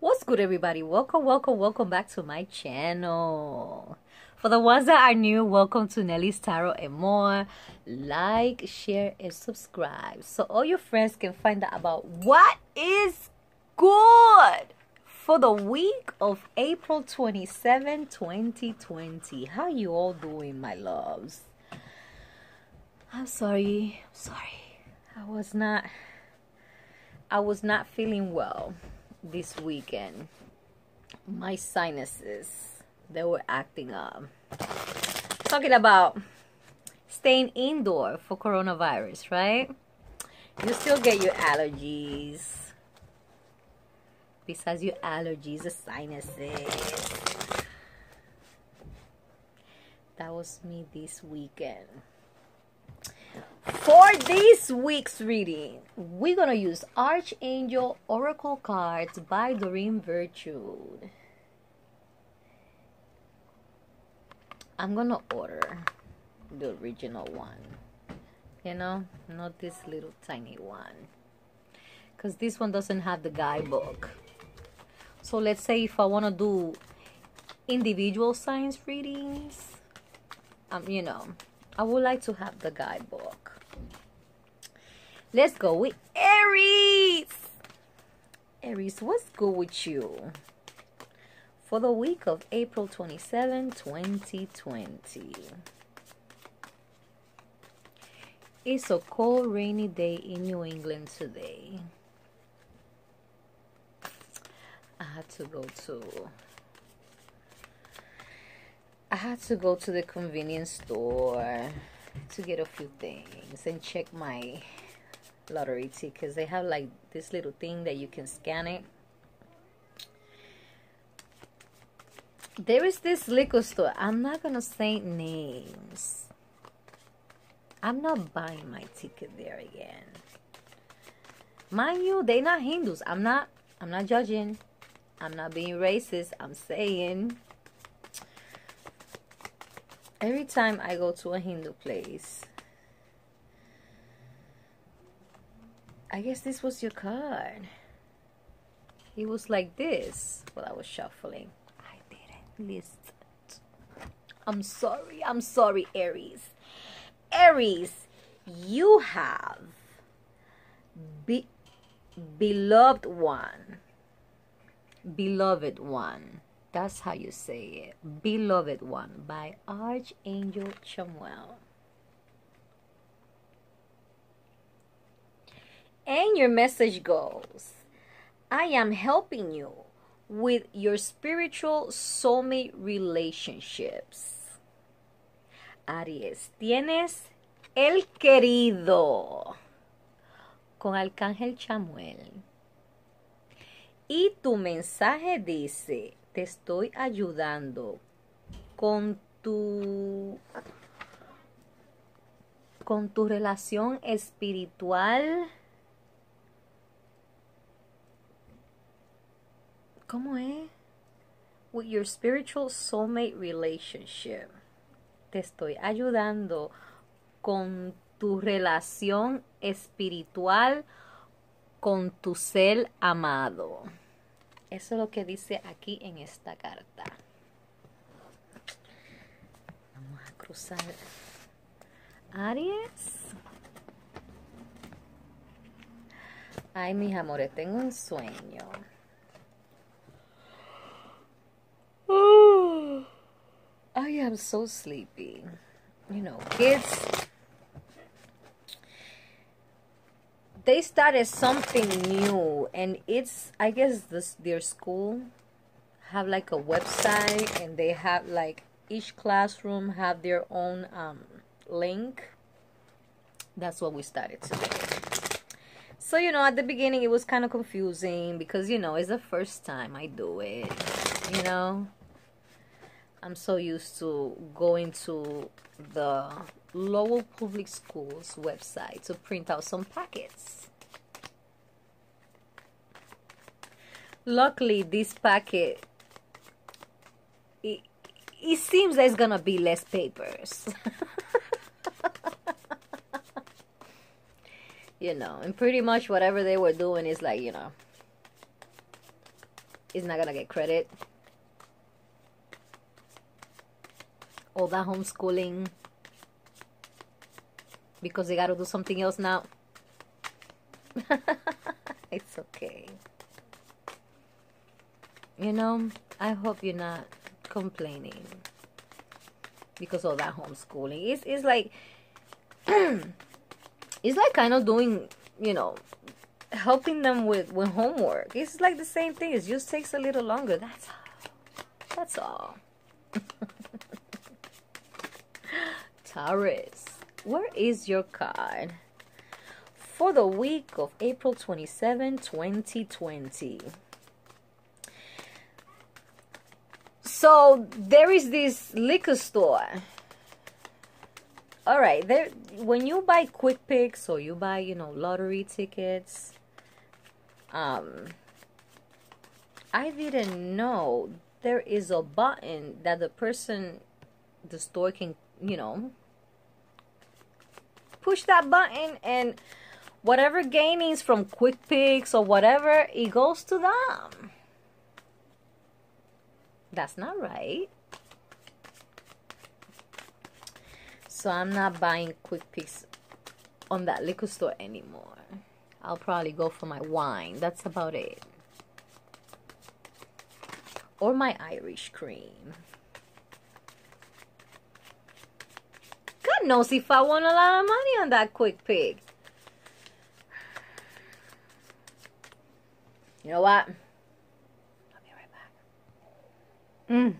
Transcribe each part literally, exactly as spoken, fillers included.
What's good, everybody? Welcome, welcome, welcome back to my channel. For the ones that are new, welcome to Nelly's Tarot and More. Like, share, and subscribe so all your friends can find out about what is good for the week of April twenty-seventh, twenty twenty. How you all doing, my loves? I'm sorry. I'm sorry. I was not I was not feeling well this weekend. My sinuses, they were acting up. Talking about staying indoor for coronavirus, right? You still get your allergies. Besides your allergies, the sinuses. That was me this weekend. For this week's reading, we're going to use Archangel Oracle cards by Doreen Virtue. I'm going to order the original one. You know, not this little tiny one. Because this one doesn't have the guidebook. So let's say if I want to do individual signs readings, um, you know, I would like to have the guidebook. Let's go with Aries. Aries, what's good with you for the week of April twenty-seventh, twenty twenty? It's a cold, rainy day in New England today. I had to go to I had to go to the convenience store to get a few things and check my lottery tickets. They have like this little thing that you can scan it. There is this liquor store. I'm not gonna say names. I'm not buying my ticket there again. Mind you, they not Hindus. I'm not I'm not judging. I'm not being racist. I'm saying every time I go to a Hindu place, I guess this was your card. It was like this while I was shuffling. I didn't list it. I'm sorry. I'm sorry, Aries. Aries, you have be beloved one. Beloved one. That's how you say it. Beloved One by Archangel Chamuel. And your message goes, I am helping you with your spiritual soulmate relationships. Aries, tienes el querido con Arcángel Chamuel. Y tu mensaje dice, te estoy ayudando con tu con tu relación espiritual. ¿Cómo es? With your spiritual soulmate relationship. Te estoy ayudando con tu relación espiritual con tu ser amado. Eso es lo que dice aquí en esta carta. Vamos a cruzar. Aries. Ay, mis amores, tengo un sueño. Oh, I am so sleepy. You know, kids, they started something new, and it's, I guess this their school have like a website, and they have like each classroom have their own um link. That's what we started today. So, you know, at the beginning it was kind of confusing because, you know, it's the first time I do it. You know, I'm so used to going to the Lowell Public Schools website to print out some packets. Luckily, this packet, it, it seems there's gonna be less papers. You know, and pretty much whatever they were doing is like, you know, is not gonna get credit. All that homeschooling because they gotta do something else now. It's okay. You know, I hope you're not complaining because of that homeschooling. It's, it's like it's like kind of doing, you know, helping them with, with homework. It's like the same thing. It just takes a little longer. That's all. That's all. Taurus, where is your card for the week of April twenty-seventh, twenty twenty? So there is this liquor store. All right, there. When you buy Quick Picks or you buy, you know, lottery tickets, um, I didn't know there is a button that the person, the store can, you know, push that button and whatever gainings from Quick Picks or whatever, it goes to them. That's not right. So I'm not buying Quick Picks on that liquor store anymore. I'll probably go for my wine. That's about it. Or my Irish cream. God knows if I want a lot of money on that Quick Pick. You know what? I'll be right back. Mm.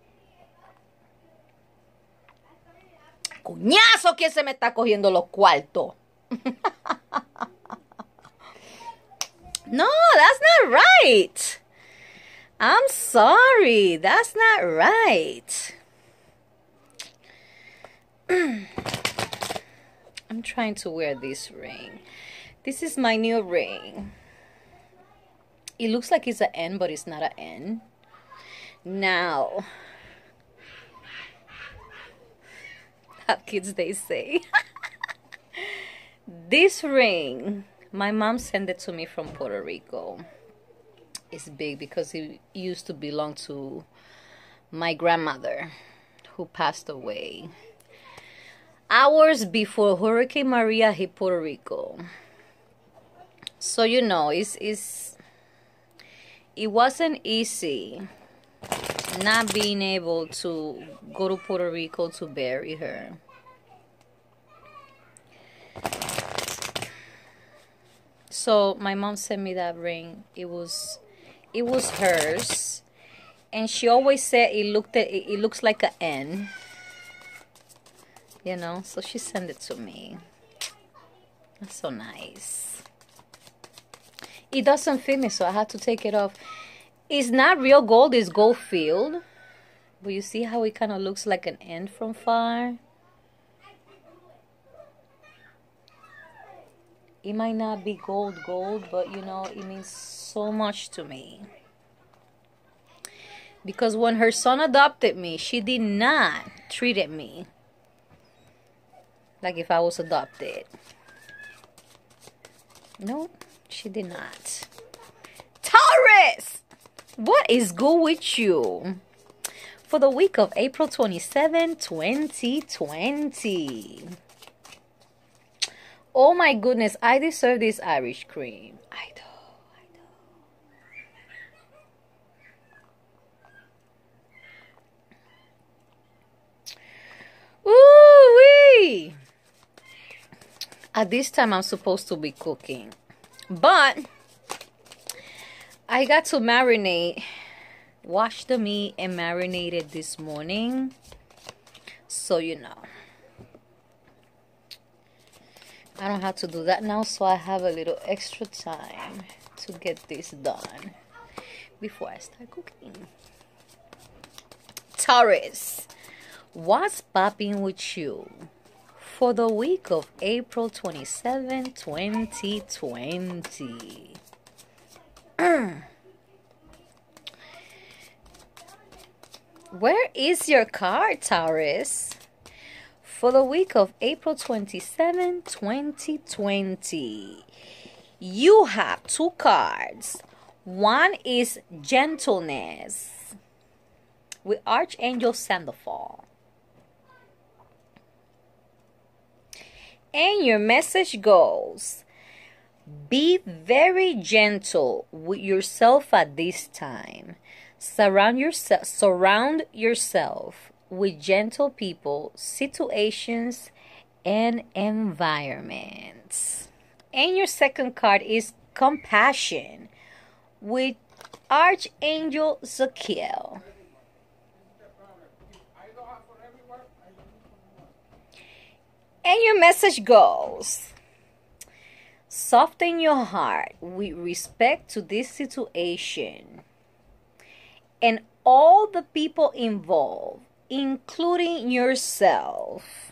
Coñazo, ¿quién se me está cogiendo los cuartos? No, that's not right. I'm sorry. That's not right. I'm trying to wear this ring. This is my new ring. It looks like it's an N, but it's not an N. Now, how kids they say. This ring, my mom sent it to me from Puerto Rico. It's big because it used to belong to my grandmother who passed away hours before Hurricane Maria hit Puerto Rico. So you know, it's, it's it wasn't easy not being able to go to Puerto Rico to bury her. So my mom sent me that ring. It was it was hers, and she always said it looked at, it, it looks like an N. You know, so she sent it to me. That's so nice. It doesn't fit me, so I had to take it off. It's not real gold, it's gold filled. But you see how it kind of looks like an N from far? It might not be gold gold, but you know, it means so much to me. Because when her son adopted me, she did not treat me like if I was adopted. No, she did not. Taurus! What is good with you? For the week of April twenty-seventh, twenty twenty. Oh my goodness, I deserve this Irish cream. I do, I do. Ooh-wee! At this time, I'm supposed to be cooking. But I got to marinate, wash the meat and marinate it this morning. So, you know. I don't have to do that now, so I have a little extra time to get this done before I start cooking. Taurus, what's popping with you for the week of April twenty-seventh, twenty twenty? Where is your card, Taurus? For the week of April twenty-seventh, twenty twenty, you have two cards. One is gentleness with Archangel Sandoval. And your message goes, be very gentle with yourself at this time. Surround yourself, surround yourself with gentle people, situations, and environments. And your second card is compassion with Archangel Zachiel. And your message goes, soften your heart with respect to this situation and all the people involved, including yourself.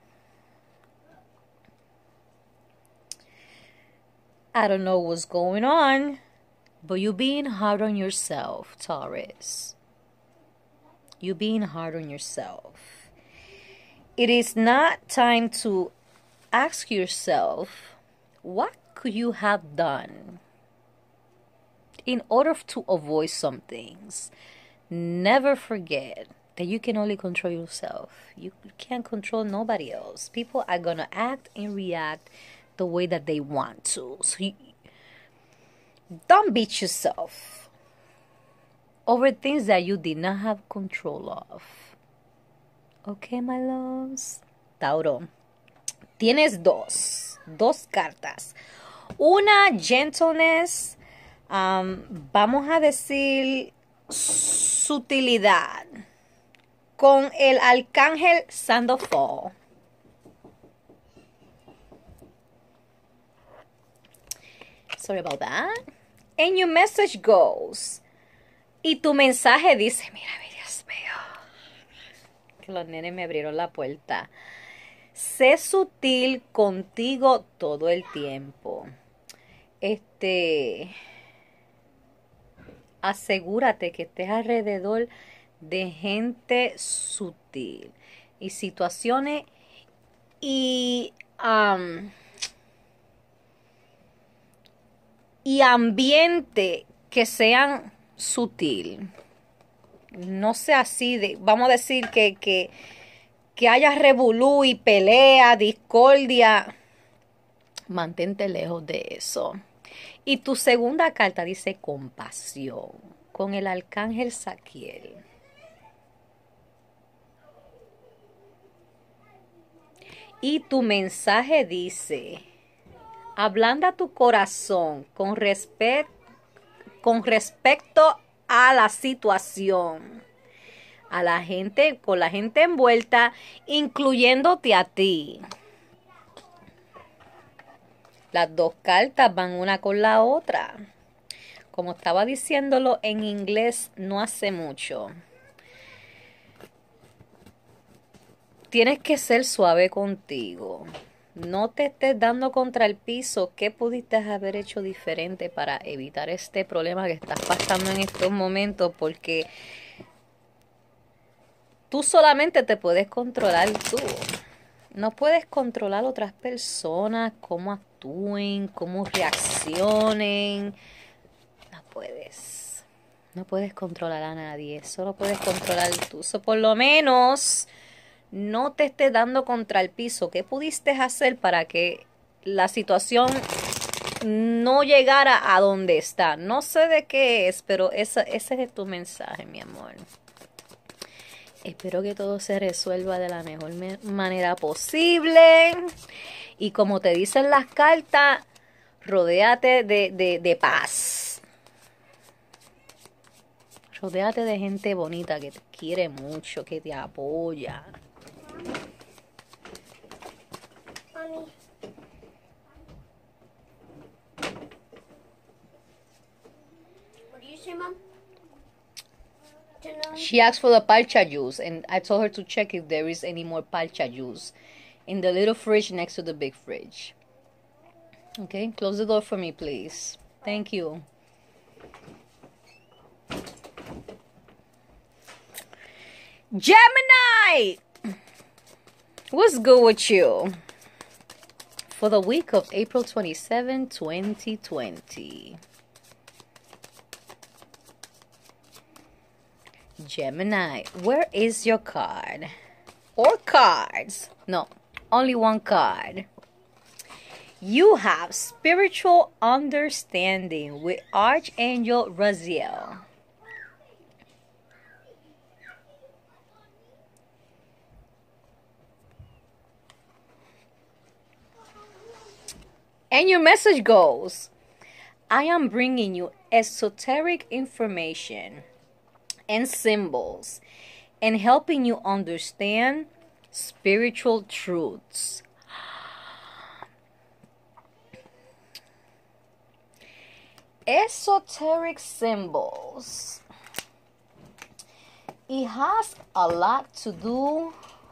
I don't know what's going on, but you're being hard on yourself, Taurus. You're being hard on yourself. It is not time to ask yourself, what could you have done in order to avoid some things? Never forget that you can only control yourself. You can't control nobody else. People are going to act and react the way that they want to. So you, don't beat yourself over things that you did not have control of. Okay, my loves. Tauro, tienes dos, dos cartas. Una, gentleness, um, vamos a decir sutilidad, con el arcángel Sandoval. Sorry about that. And your message goes, y tu mensaje dice, mira, Dios mío, que los nenes me abrieron la puerta. Sé sutil contigo todo el tiempo. Este, asegúrate que estés alrededor de gente sutil y situaciones y um, y ambiente que sean sutil. No sea así de, vamos a decir que, que, que haya revolú y pelea, discordia. Mantente lejos de eso. Y tu segunda carta dice compasión, con el arcángel Zachiel. Y tu mensaje dice, ablanda tu corazón con, respet con respecto a la situación, a la gente, con la gente envuelta, incluyéndote a ti. Las dos cartas van una con la otra. Como estaba diciéndolo en inglés no hace mucho. Tienes que ser suave contigo. No te estés dando contra el piso. ¿Qué pudiste haber hecho diferente para evitar este problema que estás pasando en estos momentos? Porque tú solamente te puedes controlar tú. No puedes controlar a otras personas, cómo actúen, cómo reaccionen. No puedes. No puedes controlar a nadie. Solo puedes controlar tú. So, por lo menos no te estés dando contra el piso. ¿Qué pudiste hacer para que la situación no llegara a donde está? No sé de qué es, pero esa, ese es tu mensaje, mi amor. Espero que todo se resuelva de la mejor manera posible. Y como te dicen las cartas, rodéate de, de, de paz. Rodéate de gente bonita que te quiere mucho, que te apoya. Mommy. What do you say, Mom? She asked for the palcha juice, and I told her to check if there is any more palcha juice in the little fridge next to the big fridge. Okay, close the door for me, please. Thank you. Gemini! What's good with you? For the week of April twenty-seventh, twenty twenty. Gemini, where is your card? Or cards? No, only one card. You have spiritual understanding with Archangel Raziel. And your message goes, I am bringing you esoteric information and symbols and helping you understand spiritual truths. Esoteric symbols. It has a lot to do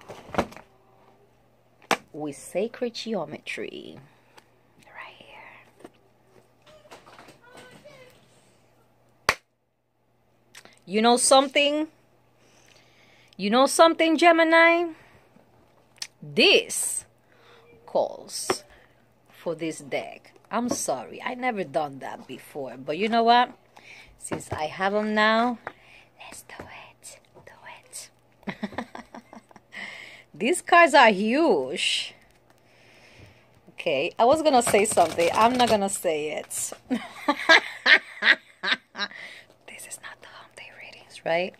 with sacred geometry. Right here. You know something? You know something, Gemini? This calls for this deck. I'm sorry, I never done that before, but you know what? Since I have them now, let's do it. Do it. These cards are huge. Okay, I was gonna say something. I'm not gonna say it. This is not the home day readings, right?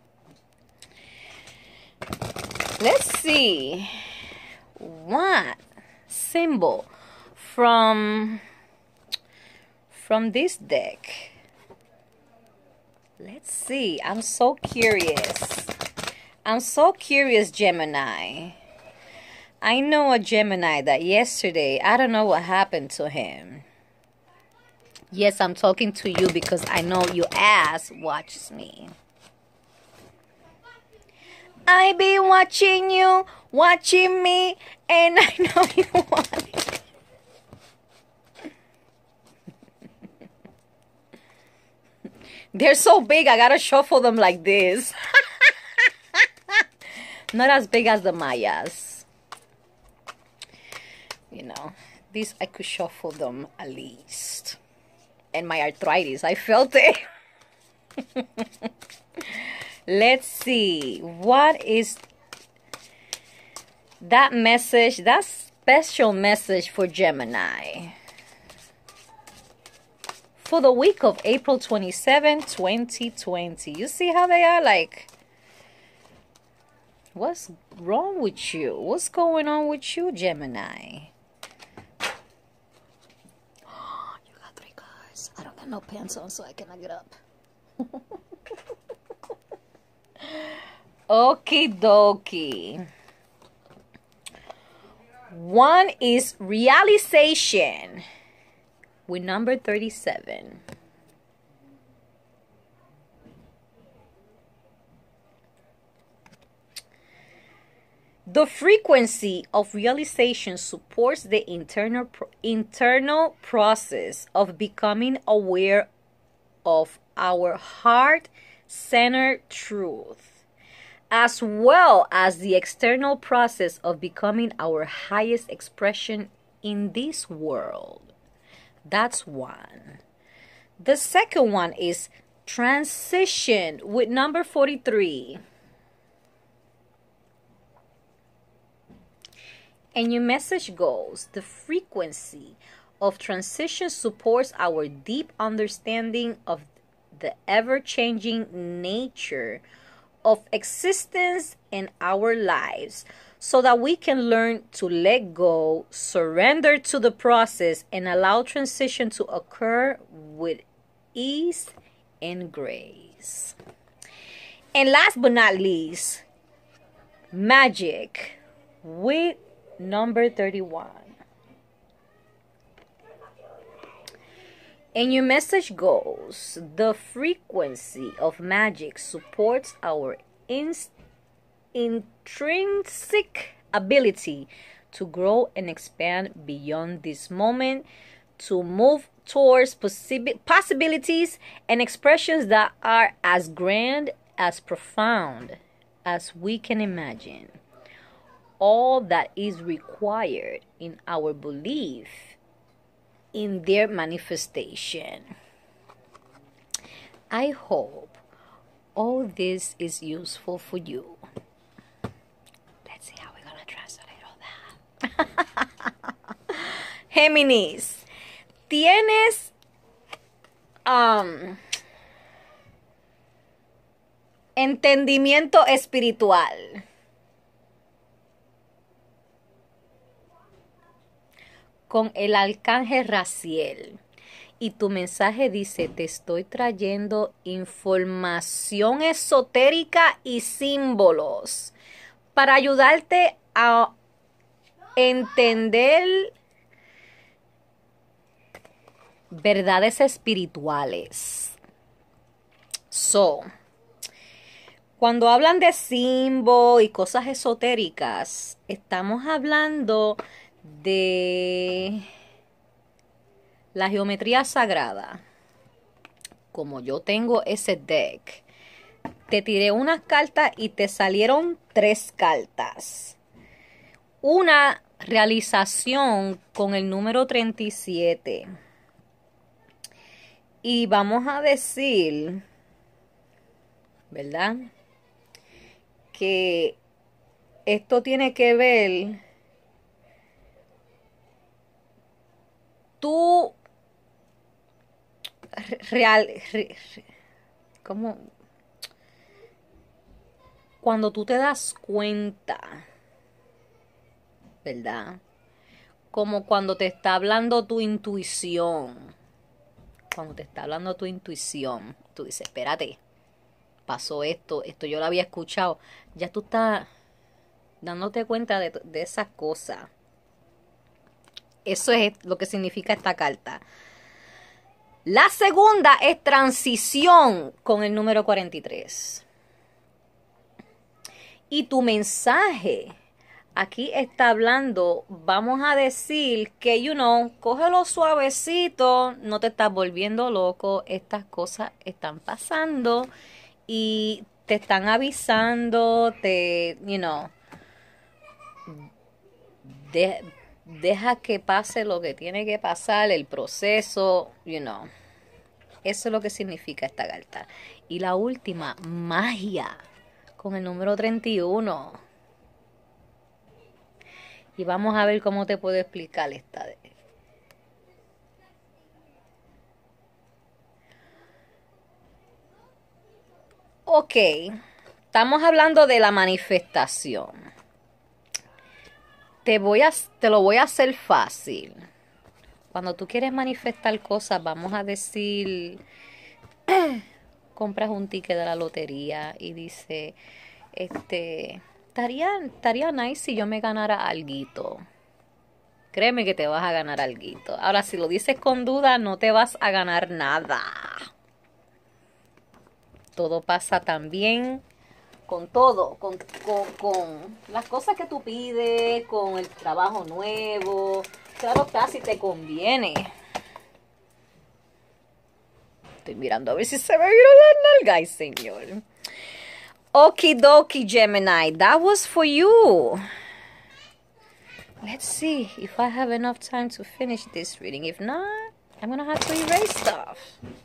Let's see what symbol from from this deck. Let's see. I'm so curious. I'm so curious, Gemini. I know a Gemini that yesterday, I don't know what happened to him. Yes, I'm talking to you because I know your ass watches me. I be watching you, watching me, and I know you want it. They're so big, I gotta shuffle them like this. Not as big as the Mayas. You know, these I could shuffle them at least. And my arthritis, I felt it. Let's see. What is that message, that special message for Gemini? For the week of April twenty-seventh, twenty twenty. You see how they are like, what's wrong with you? What's going on with you, Gemini? You got three cards. I don't got no pants on, so I cannot get up. Okie dokie. One is realization with number thirty-seven. The frequency of realization supports the internal pro internal process of becoming aware of our heart-centered truth, as well as the external process of becoming our highest expression in this world. That's one. The second one is transition with number forty-three. And your message goes, the frequency of transition supports our deep understanding of the ever-changing nature of existence in our lives, so that we can learn to let go, surrender to the process, and allow transition to occur with ease and grace. And last but not least, magic with number thirty-one. And your message goes, the frequency of magic supports our inst intrinsic ability to grow and expand beyond this moment, to move towards possi possibilities and expressions that are as grand, as profound as we can imagine. All that is required in our belief in their manifestation. I hope all this is useful for you. Let's see how we're gonna translate all that. Géminis, tienes um, entendimiento espiritual. Con el arcángel Raziel. Y tu mensaje dice, te estoy trayendo información esotérica y símbolos para ayudarte a entender verdades espirituales. So, cuando hablan de símbolos y cosas esotéricas, estamos hablando de la geometría sagrada. Como yo tengo ese deck, te tiré unas cartas y te salieron tres cartas. Una realización con el número treinta y siete. Y vamos a decir, ¿verdad?, que esto tiene que ver tú real re, como cuando tú te das cuenta, ¿verdad? Como cuando te está hablando tu intuición. Cuando te está hablando tu intuición, tú dices, espérate, pasó esto, esto yo lo había escuchado. Ya tú estás dándote cuenta de, de esas cosas. Eso es lo que significa esta carta. La segunda es transición con el número cuarenta y tres. Y tu mensaje aquí está hablando, vamos a decir que, you know, cógelo suavecito, no te estás volviendo loco, estas cosas están pasando y te están avisando, te, you know, de, deja que pase lo que tiene que pasar, el proceso, you know. Eso es lo que significa esta carta. Y la última, magia, con el número treinta y uno. Y vamos a ver cómo te puedo explicar esta. Ok, estamos hablando de la manifestación. Te, voy a, te lo voy a hacer fácil. Cuando tú quieres manifestar cosas, vamos a decir, compras un ticket de la lotería y dice, este, estaría, estaría nice si yo me ganara alguito. Créeme que te vas a ganar alguito. Ahora, si lo dices con duda, no te vas a ganar nada. Todo pasa también con todo, con, con, con las cosas que tú pides, con el trabajo nuevo. Claro, casi te conviene. Estoy mirando a ver si se me vieron las nalgas, señor. Okidoki, Gemini. That was for you. Let's see if I have enough time to finish this reading. If not, I'm going to have to erase stuff.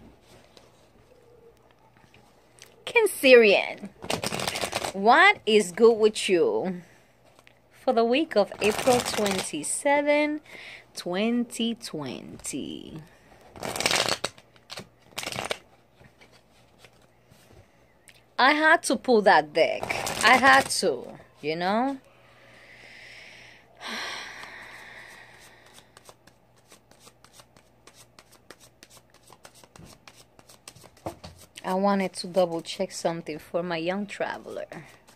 Cancerian. What is good with you for the week of April twenty-seventh, twenty twenty? I had to pull that deck. I had to, you know? I wanted to double check something for my young traveler.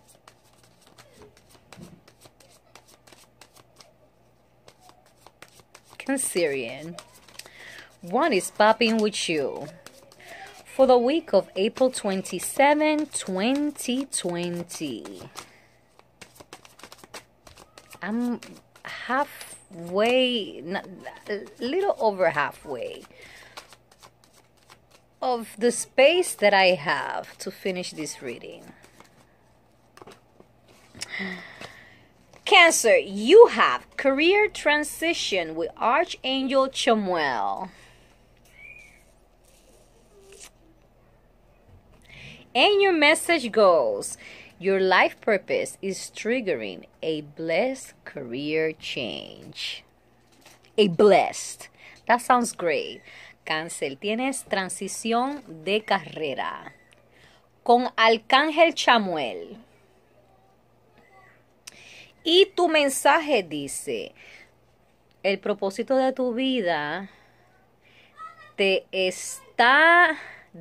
Cancerian. What is popping with you for the week of April twenty-seventh, twenty twenty? I'm halfway, a little over halfway of the space that I have to finish this reading. Cancer, you have career transition with Archangel Chamuel. And your message goes, your life purpose is triggering a blessed career change. A blessed. That sounds great. Cáncer, tienes transición de carrera. Con Arcángel Chamuel. Y tu mensaje dice, el propósito de tu vida te está,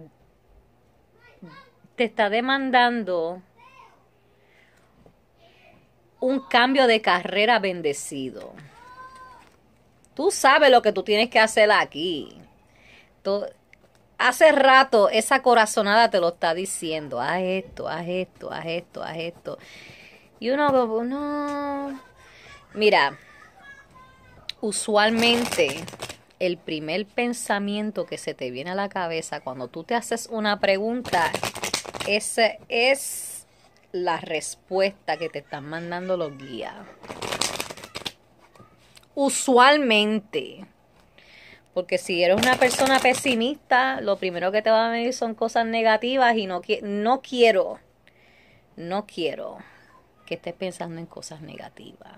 te está demandando un cambio de carrera bendecido. Tú sabes lo que tú tienes que hacer aquí. Tú, hace rato esa corazonada te lo está diciendo. Haz esto, haz esto, haz esto, haz esto. Y uno, no. Mira, usualmente el primer pensamiento que se te viene a la cabeza cuando tú te haces una pregunta, esa es la respuesta que te están mandando los guías. Usualmente. Porque si eres una persona pesimista, lo primero que te va a venir son cosas negativas y no, no quiero, no quiero que estés pensando en cosas negativas.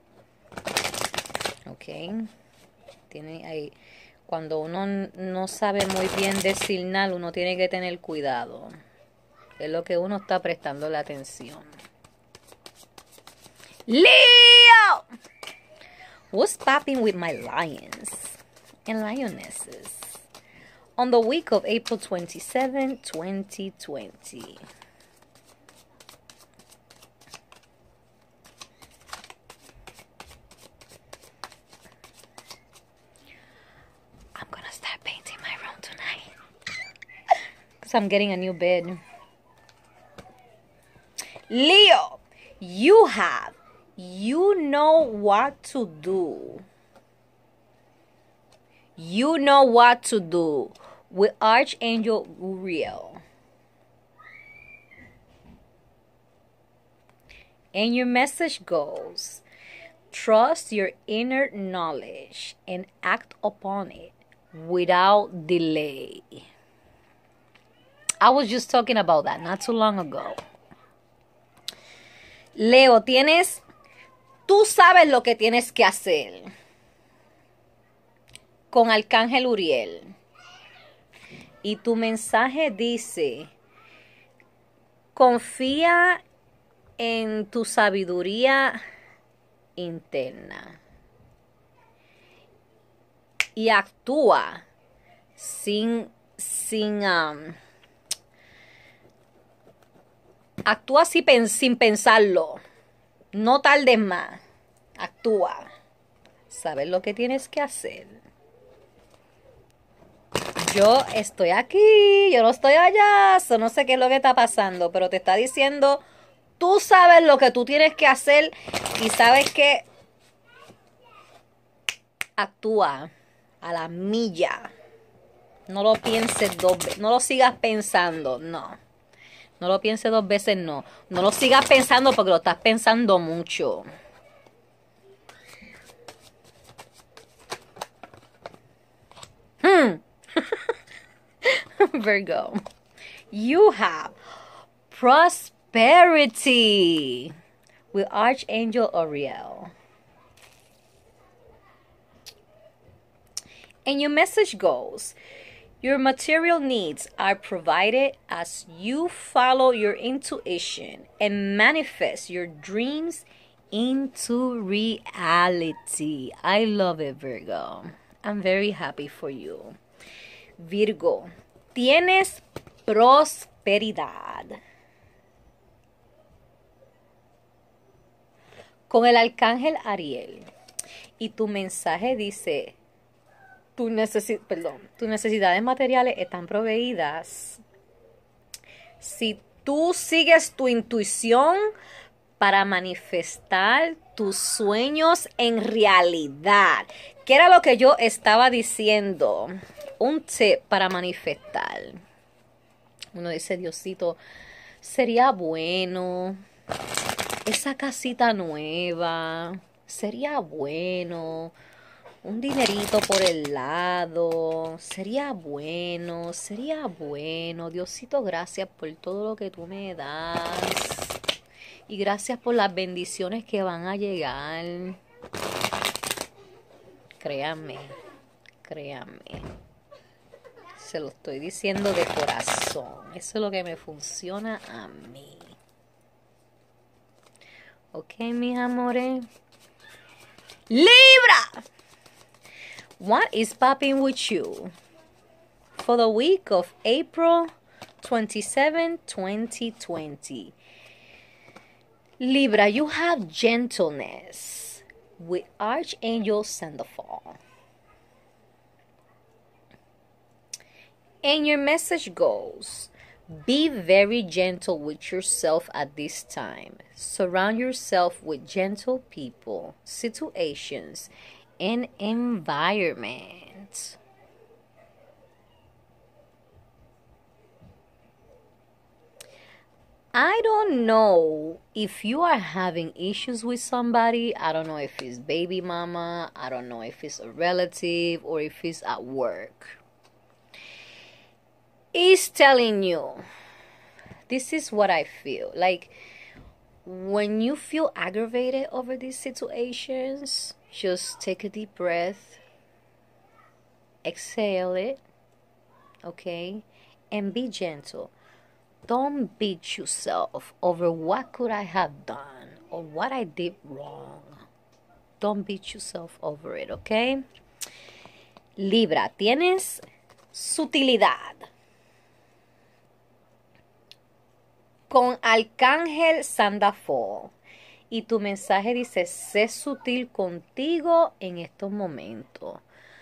¿Ok? Tiene ahí, cuando uno no sabe muy bien designar, uno tiene que tener cuidado. Es lo que uno está prestando la atención. Leo! What's popping with my lions and lionesses on the week of April twenty-seventh, twenty twenty? I'm gonna start painting my room tonight because I'm getting a new bed. Leo, you have, you know what to do. You know what to do with Archangel Uriel. And your message goes, trust your inner knowledge and act upon it without delay. I was just talking about that not too long ago. Leo, tienes, tú sabes lo que tienes que hacer con Arcángel Uriel. Y tu mensaje dice, confía en tu sabiduría interna y actúa sin, sin, um, actúa sin, sin pensarlo. No tardes más. Actúa. Sabes lo que tienes que hacer. Yo estoy aquí, yo no estoy allá, so no sé qué es lo que está pasando, pero te está diciendo, tú sabes lo que tú tienes que hacer y sabes que actúa a la milla. No lo pienses dos veces, no lo sigas pensando, no. No lo pienses dos veces, no. No lo sigas pensando porque lo estás pensando mucho. Hmm. Virgo, you have prosperity with Archangel Uriel. And your message goes, your material needs are provided as you follow your intuition and manifest your dreams into reality. I love it, Virgo. I'm very happy for you. Virgo, tienes prosperidad. Con el Arcángel Ariel. Y tu mensaje dice, tu necesi- perdón, tus necesidades materiales están proveídas si tú sigues tu intuición para manifestar tus sueños en realidad. ¿Qué era lo que yo estaba diciendo? Un tip para manifestar. Uno dice, Diosito, sería bueno esa casita nueva. Sería bueno un dinerito por el lado. Sería bueno, sería bueno. Diosito, gracias por todo lo que tú me das. Y gracias por las bendiciones que van a llegar. Créanme, créanme. Se lo estoy diciendo de corazón. Eso es lo que me funciona a mí. Ok, mis amores. Libra! What is popping with you for the week of April twenty-seventh, twenty twenty? Libra, you have gentleness with Archangel Sandoval. And your message goes, be very gentle with yourself at this time. Surround yourself with gentle people, situations, and environment. I don't know if you are having issues with somebody. I don't know if it's baby mama. I don't know if it's a relative or if it's at work. It's telling you, this is what I feel. Like, when you feel aggravated over these situations, just take a deep breath, exhale it, okay, and be gentle. Don't beat yourself over what could I have done or what I did wrong. Don't beat yourself over it, okay? Libra, tienes sutilidad. Con Arcángel Sandafo. Y tu mensaje dice, sé sutil contigo en estos momentos.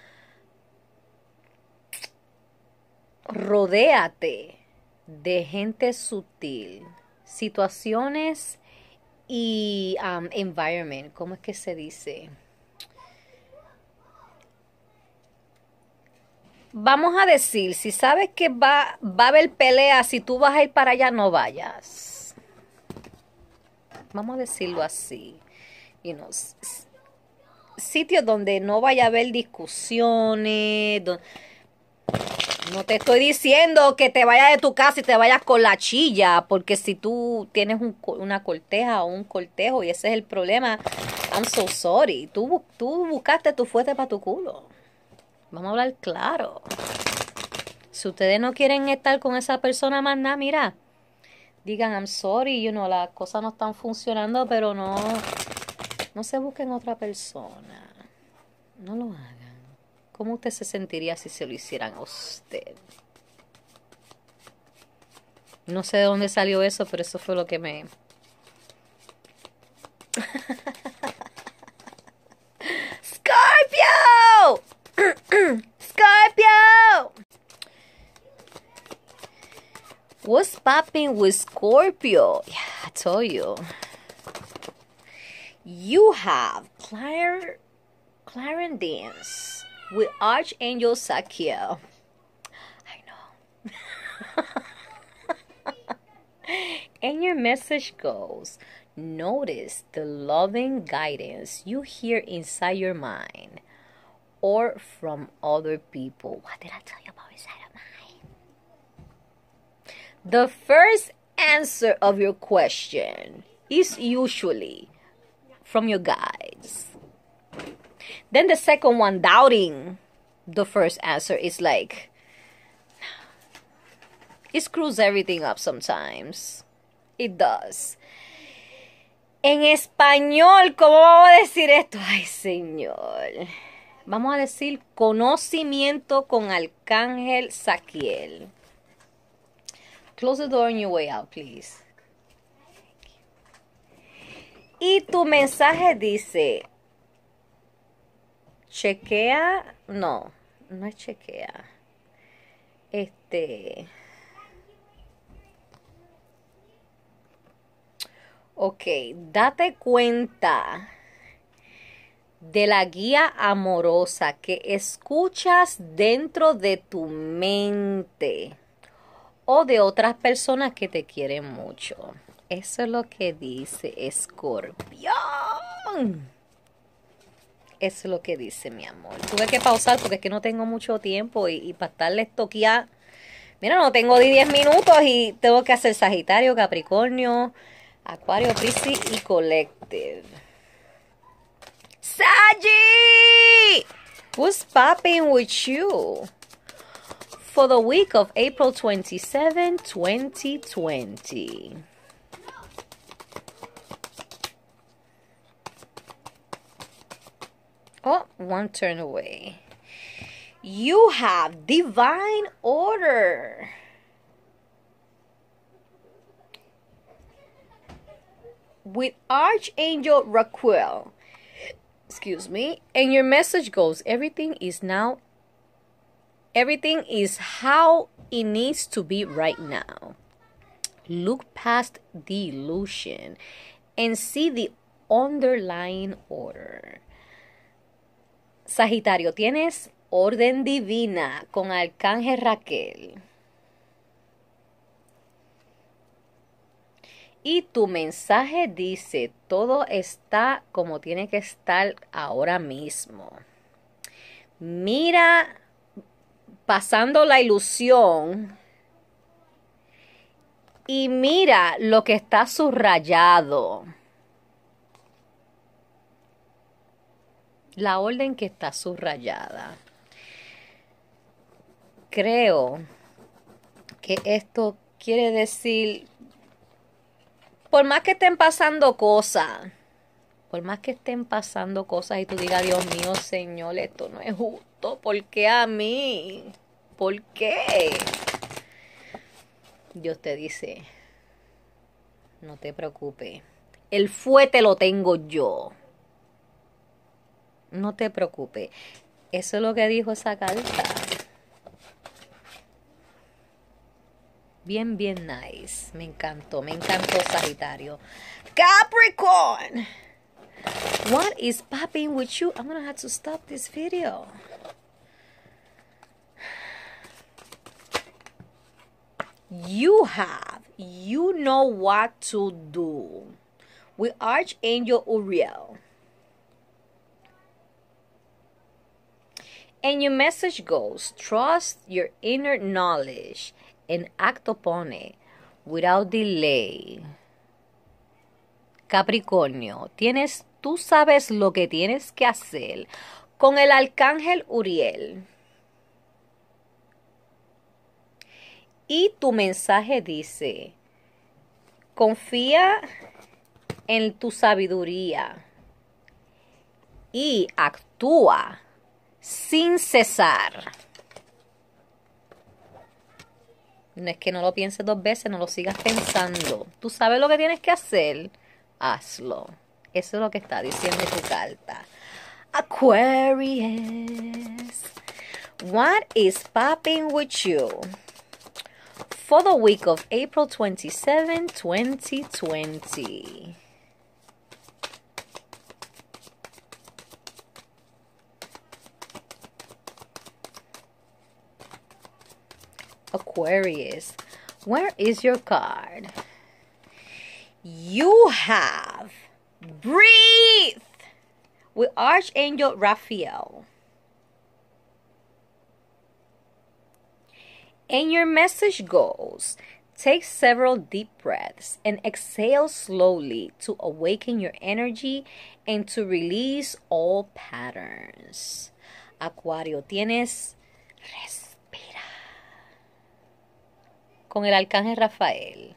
Rodéate de gente sutil, situaciones y um, environment. ¿Cómo es que se dice? Vamos a decir, si sabes que va, va a haber pelea, si tú vas a ir para allá, no vayas. Vamos a decirlo así. You know, sitios donde no vaya a haber discusiones. Donde... No te estoy diciendo que te vayas de tu casa y te vayas con la chilla, porque si tú tienes un, una corteja o un cortejo y ese es el problema, I'm so sorry. Tú, tú buscaste tu fuerte para tu culo. Vamos a hablar claro. Si ustedes no quieren estar con esa persona más nada, mira, digan I'm sorry, you know, las cosas no están funcionando, pero no, no se busquen otra persona. No lo hagan. ¿Cómo usted se sentiría si se lo hicieran a usted? No sé de dónde salió eso, pero eso fue lo que me... ¡Scorpio! ¡Scorpio! What's popping with Scorpio? Yeah, I told you. You have Clar Clarendance with Archangel Sakiel. I know. And your message goes, notice the loving guidance you hear inside your mind or from other people. What did I tell you about inside of mind? The first answer of your question is usually from your guides. Then the second one, doubting the first answer, is like, it screws everything up sometimes. It does. En español, ¿cómo vamos a decir esto? Ay, señor. Vamos a decir conocimiento con Arcángel Saquiel. Close the door on your way out, please. Y tu mensaje dice, chequea, no, no es chequea. Este... Ok, date cuenta de la guía amorosa que escuchas dentro de tu mente o de otras personas que te quieren mucho. Eso es lo que dice Escorpión. Eso es lo que dice, mi amor. Tuve que pausar porque es que no tengo mucho tiempo y, y para estarle estoqueada. Mira, no tengo ni diez minutos y tengo que hacer Sagitario, Capricornio, Acuario, Piscis y Collective. Sagi! What's popping with you? For the week of April twenty-seventh, twenty twenty. Oh, one turn away. You have divine order. With Archangel Raquel. Excuse me. And your message goes, everything is now, everything is how it needs to be right now. Look past the illusion and see the underlying order. Sagitario, tienes orden divina con Arcángel Raquel. Y tu mensaje dice, todo está como tiene que estar ahora mismo. Mira, pasando la ilusión, y mira lo que está subrayado. La orden que está subrayada. Creo que esto quiere decir, por más que estén pasando cosas, por más que estén pasando cosas y tú digas, Dios mío, Señor, esto no es justo, ¿por qué a mí? ¿Por qué? Dios te dice, no te preocupes, el fuete lo tengo yo. No te preocupes. Eso es lo que dijo esa carta. Bien, bien nice. Me encantó, me encantó, Sagitario. Capricorn. What is popping with you? I'm gonna have to stop this video. You have, you know what to do. With Archangel Uriel. And your message goes, trust your inner knowledge and act upon it without delay. Capricornio, tienes, tú sabes lo que tienes que hacer con el Arcángel Uriel. Y tu mensaje dice, confía en tu sabiduría y actúa sin cesar. No es que no lo pienses dos veces, no lo sigas pensando. Tú sabes lo que tienes que hacer, hazlo. Eso es lo que está diciendo tu carta. Aquarius, what is popping with you for the week of April twenty-seventh, twenty twenty? Aquarius, where is your card? You have breathe with Archangel Raphael. And your message goes, take several deep breaths and exhale slowly to awaken your energy and to release all patterns. Acuario, tienes respira con el Arcángel Rafael.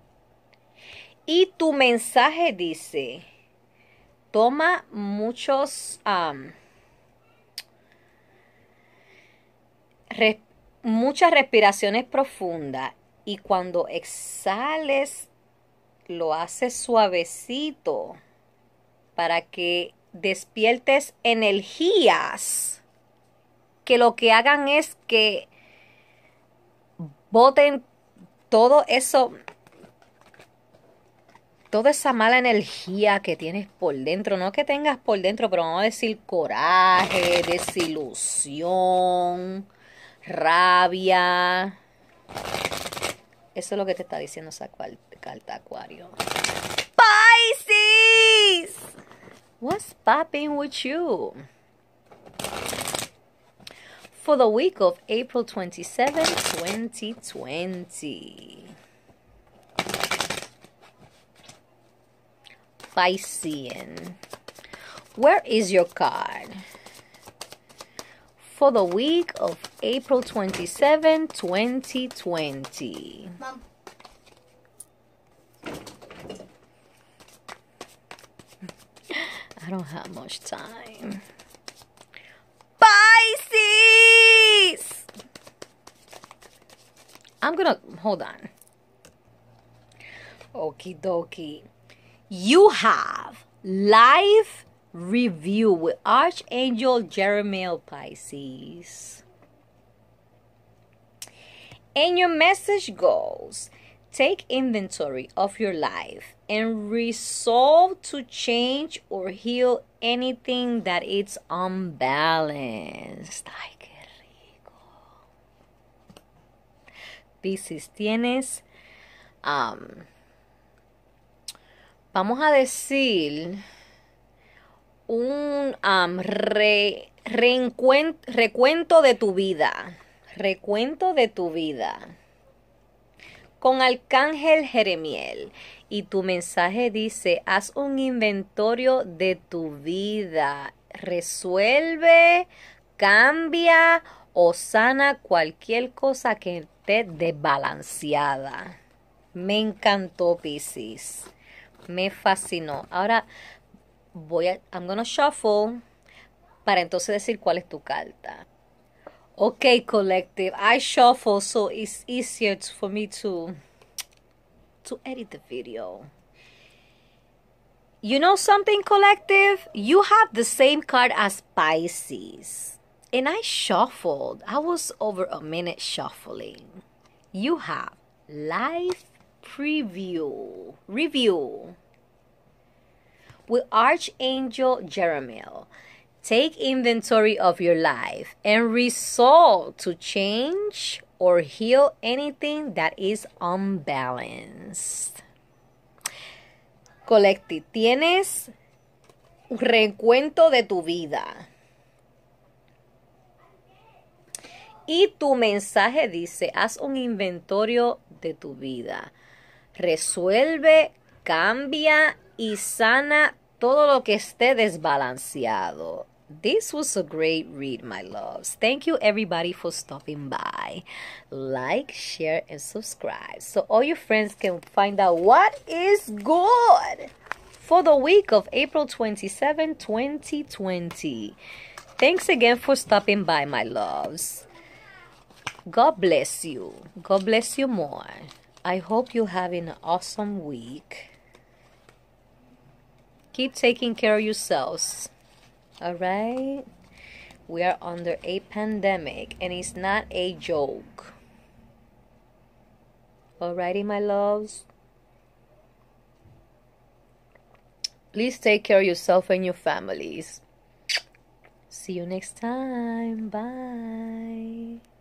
Y tu mensaje dice, toma muchos, um, res, muchas respiraciones profundas y cuando exhales lo haces suavecito para que despiertes energías que lo que hagan es que boten todo eso, toda esa mala energía que tienes por dentro, no que tengas por dentro, pero vamos a decir coraje, desilusión, rabia. Eso es lo que te está diciendo esa carta, Acuario. Pisces, what's popping with you? for the week of April twenty-seventh, twenty twenty. Piscean. Where is your card? For the week of April twenty-seventh, twenty twenty. Mom. I don't have much time. Pisces! I'm gonna, hold on. Okie dokie. You have life review with Archangel Jeremiel Pisces. And your message goes, take inventory of your life and resolve to change or heal anything that is unbalanced. Ay, qué rico. Piscis, tienes, um, vamos a decir, un um, re, reencuen- recuento de tu vida. Recuento de tu vida. Con Arcángel Jeremiel. Y tu mensaje dice, haz un inventario de tu vida. Resuelve, cambia o sana cualquier cosa que esté desbalanceada. Me encantó, Piscis. Me fascinó. Ahora voy a, I'm gonna shuffle para entonces decir cuál es tu carta. Okay, collective. I shuffle so it's easier to, for me to to edit the video. You know something, collective? You have the same card as Pisces. And I shuffled. I was over a minute shuffling. You have life preview. Review. With Archangel Jeremiel. Take inventory of your life and resolve to change or heal anything that is unbalanced. Collective, tienes un recuento de tu vida. Y tu mensaje dice, haz un inventario de tu vida. Resuelve, cambia y sana todo lo que esté desbalanceado. This was a great read, my loves. Thank you, everybody, for stopping by. Like, share, and subscribe so all your friends can find out what is good for the week of April twenty-seventh, twenty twenty. Thanks again for stopping by, my loves. God bless you. God bless you more. I hope you're having an awesome week. Keep taking care of yourselves. All right? We are under a pandemic and it's not a joke. Alrighty, my loves? Please take care of yourself and your families. See you next time. Bye.